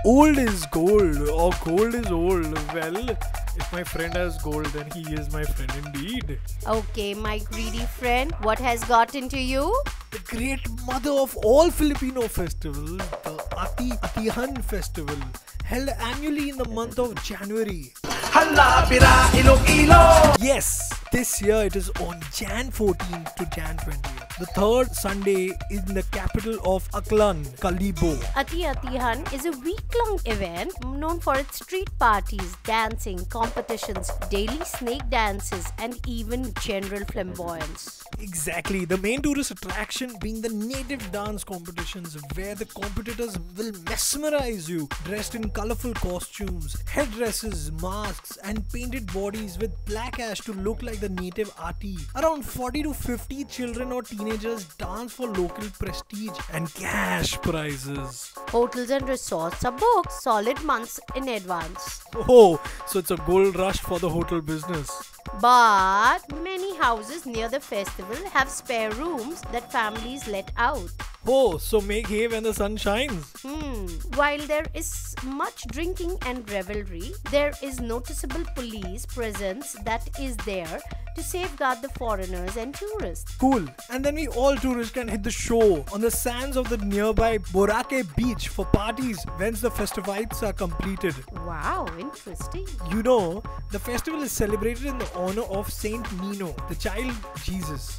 old is gold or gold is old. Well, if my friend has gold, then he is my friend indeed. Okay, my greedy friend, what has got into you? The great mother of all Filipino festivals, the Ati Atihan Festival, held annually in the month of January. Yes, this year it is on Jan 14th to Jan 20th. The third Sunday in the capital of Aklan, Kalibo. Ati Atihan is a week-long event known for its street parties, dancing, competitions, daily snake dances, and even general flamboyance. Exactly, the main tourist attraction being the native dance competitions where the competitors will mesmerize you, dressed in colorful costumes, headdresses, masks, and painted bodies with black ash to look like the native arty. Around 40 to 50 children or teenagers dance for local prestige and cash prizes. Hotels and resorts are booked solid months in advance. Oh, so it's a gold rush for the hotel business. But many houses near the festival have spare rooms that families let out. Oh, so make hay when the sun shines. While there is much drinking and revelry, there is noticeable police presence that is there to safeguard the foreigners and tourists. Cool. And then we all tourists can hit the show on the sands of the nearby Boracay beach for parties once the festivities are completed. Wow, interesting. You know, the festival is celebrated in the honor of Saint Nino, the child Jesus.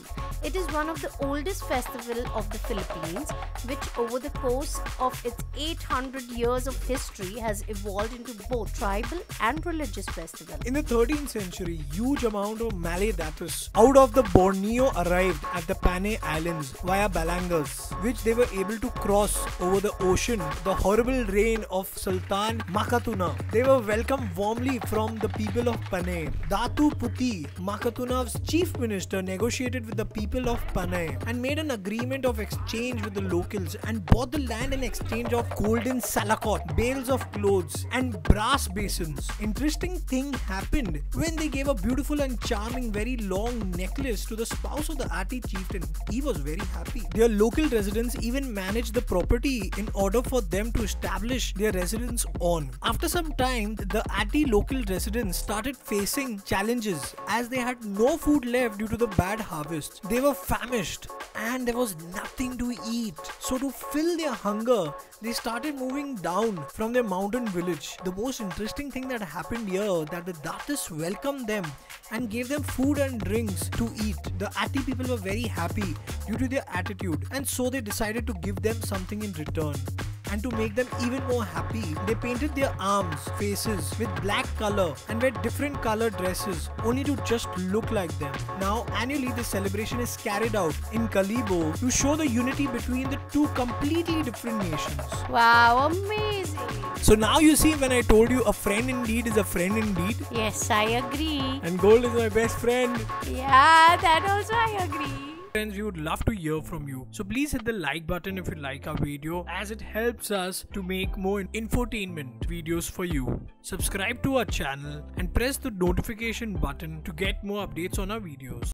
It is one of the oldest festivals of the Philippines, which over the course of its 800 years of history has evolved into both tribal and religious festival. In the 13th century, huge amount of Malay datus out of the Borneo arrived at the Panay Islands via Balangas, which they were able to cross over the ocean. The horrible reign of Sultan Makatuna. They were welcomed warmly from the people of Panay. Datu Puti, Makatuna's chief minister, negotiated with the people of Panay and made an agreement of exchange with the locals and bought the land in exchange of golden salakot, bales of clothes and brass basins. Interesting thing happened when they gave a beautiful and charming very long necklace to the spouse of the Ati chieftain. He was very happy. Their local residents even managed the property in order for them to establish their residence on. After some time, the Ati local residents started facing challenges as they had no food left due to the bad harvest. They were famished and there was nothing to eat. So to fill their hunger, they started moving down from their mountain village. The most interesting thing that happened here that the Datus welcomed them and gave them food and drinks to eat. The Ati people were very happy due to their attitude, and so they decided to give them something in return. And to make them even more happy, they painted their arms, faces with black color and wear different color dresses only to just look like them. Now annually this celebration is carried out in Kalibo to show the unity between the two completely different nations. Wow, amazing. So now you see, when I told you a friend indeed is a friend indeed. Yes, I agree. And gold is my best friend. Yeah, that also I agree. Friends, we would love to hear from you. So please hit the like button if you like our video, as it helps us to make more infotainment videos for you. Subscribe to our channel and press the notification button to get more updates on our videos.